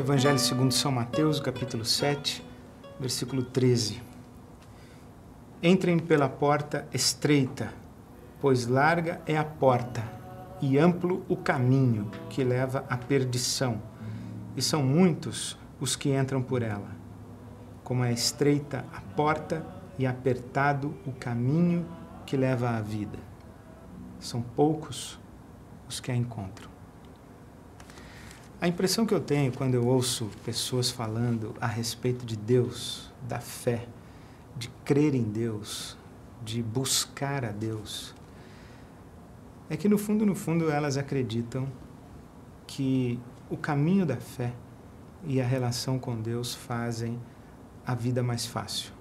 Evangelho segundo São Mateus, capítulo 7, versículo 13. Entrem pela porta estreita, pois larga é a porta e amplo o caminho que leva à perdição, e são muitos os que entram por ela. Como é estreita a porta e apertado o caminho que leva à vida, são poucos os que a encontram. A impressão que eu tenho quando eu ouço pessoas falando a respeito de Deus, da fé, de crer em Deus, de buscar a Deus, é que no fundo elas acreditam que o caminho da fé e a relação com Deus fazem a vida mais fácil.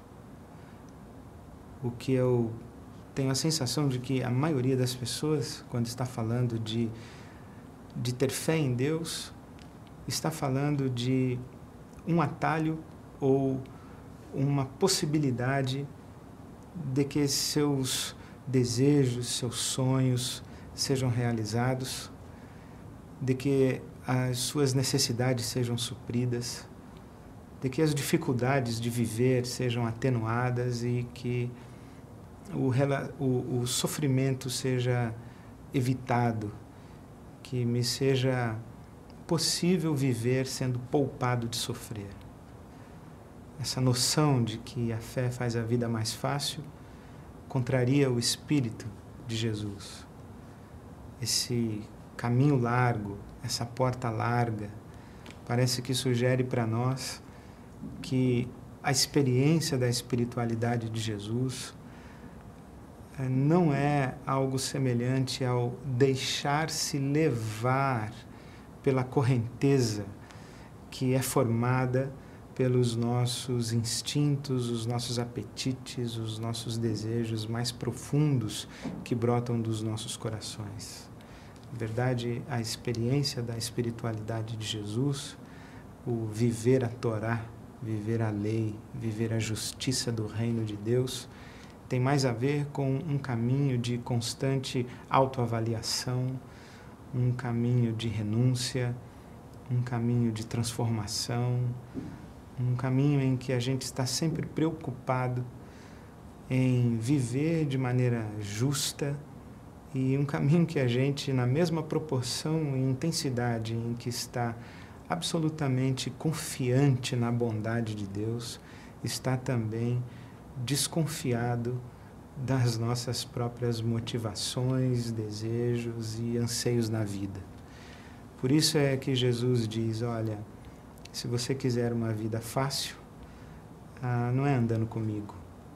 O que eu tenho a sensação de que a maioria das pessoas, quando está falando de ter fé em Deus, está falando de um atalho ou uma possibilidade de que seus desejos, seus sonhos sejam realizados, de que as suas necessidades sejam supridas, de que as dificuldades de viver sejam atenuadas e que o sofrimento seja evitado, que me seja possível viver sendo poupado de sofrer. Essa noção de que a fé faz a vida mais fácil contraria o espírito de Jesus. Esse caminho largo, essa porta larga, parece que sugere para nós que a experiência da espiritualidade de Jesus não é algo semelhante ao deixar-se levar pela correnteza que é formada pelos nossos instintos, os nossos apetites, os nossos desejos mais profundos que brotam dos nossos corações. Na verdade, a experiência da espiritualidade de Jesus, o viver a Torá, viver a lei, viver a justiça do reino de Deus, tem mais a ver com um caminho de constante autoavaliação, um caminho de renúncia, um caminho de transformação, um caminho em que a gente está sempre preocupado em viver de maneira justa e um caminho que a gente, na mesma proporção e intensidade em que está absolutamente confiante na bondade de Deus, está também desconfiado das nossas próprias motivações, desejos e anseios na vida. Por isso é que Jesus diz, olha, se você quiser uma vida fácil, não é andando comigo.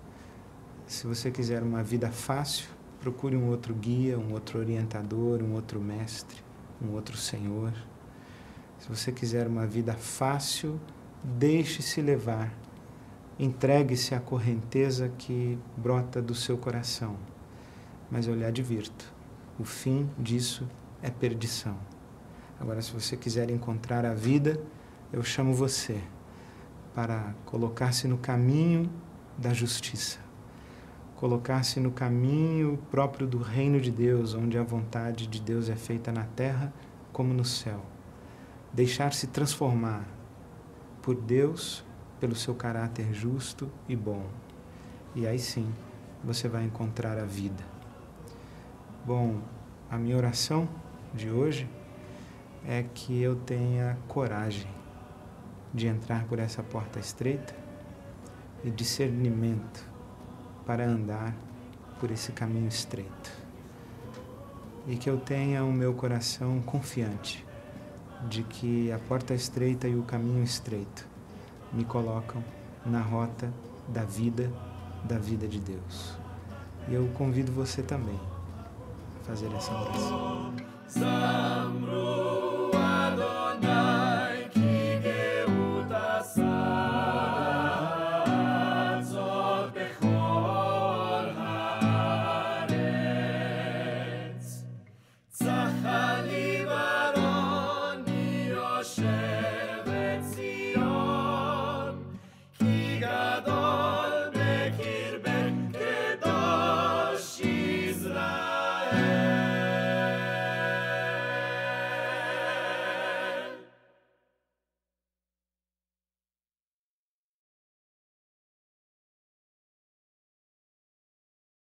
Se você quiser uma vida fácil, procure um outro guia, um outro orientador, um outro mestre, um outro Senhor. Se você quiser uma vida fácil, deixe-se levar. Entregue-se à correnteza que brota do seu coração. Mas eu lhe advirto, o fim disso é perdição. Agora, se você quiser encontrar a vida, eu chamo você para colocar-se no caminho da justiça, colocar-se no caminho próprio do reino de Deus, onde a vontade de Deus é feita na terra como no céu. Deixar-se transformar por Deus, pelo seu caráter justo e bom. E aí sim, você vai encontrar a vida. Bom, a minha oração de hoje é que eu tenha coragem de entrar por essa porta estreita e discernimento para andar por esse caminho estreito. E que eu tenha o meu coração confiante de que a porta estreita e o caminho estreito me colocam na rota da vida de Deus. E eu convido você também a fazer essa oração. Tzachali baroni Yosef